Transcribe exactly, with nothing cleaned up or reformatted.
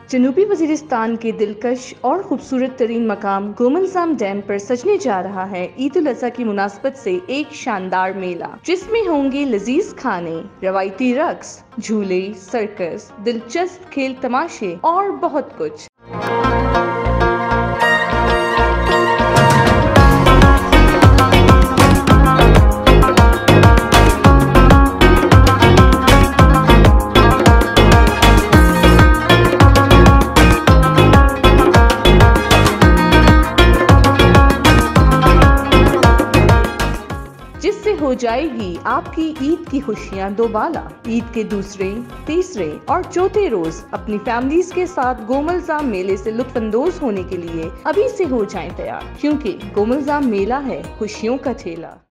जनूबी वजीरिस्तान के दिलकश और खूबसूरत तरीन मकाम गोमलजाम डैम पर सजने जा रहा है ईद उल अजहा की मुनासबत से एक शानदार मेला, जिसमें होंगे लजीज खाने, रवायती रक्स, झूले, सर्कस, दिलचस्प खेल तमाशे और बहुत कुछ। जिससे हो जाएगी आपकी ईद की खुशियां दोबाला। ईद के दूसरे, तीसरे और चौथे रोज अपनी फैमिलीज के साथ गोमलजाम मेले से लुत्फानंदोज होने के लिए अभी से हो जाएं तैयार, क्योंकि गोमलजाम मेला है खुशियों का ठेला।